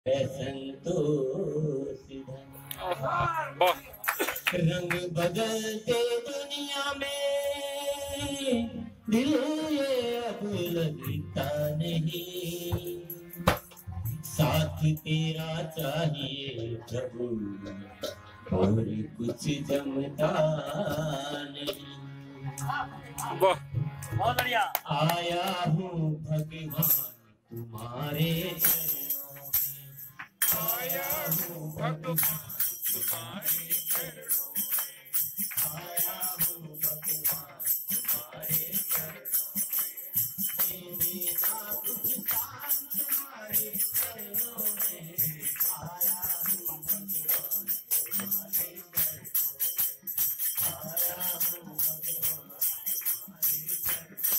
संतोष रंग बदलते दुनिया में दिल ये अब लगता नहीं, साथ तेरा चाहिए प्रभु और कुछ जमता नहीं। बहुत बढ़िया। आया हूँ भगवान तुम्हारे चरणों में, आया हूँ भगवान तुम्हारे चरणों में, आया हूँ भगवान तुम्हारे चरणों में, मेरा कुछ काम तुम्हारे चरणों में, आया हूँ भगवान तुम्हारे चरणों में, आया हूँ भगवान तुम्हारे चरणों